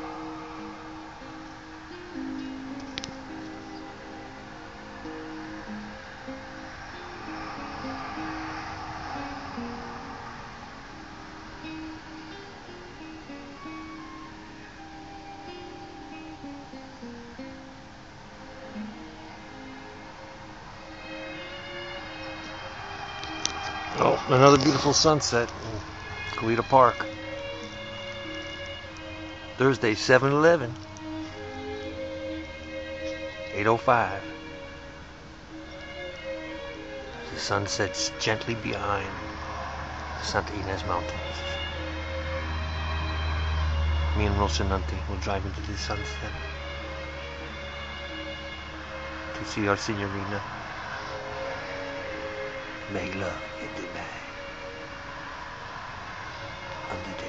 Oh, another beautiful sunset in Goleta Park. Thursday, 7-11. 8:05. The sun sets gently behind the Santa Ynez Mountains. Me and Rocinante will drive into the sunset to see our Signorina. Make love in the night. On the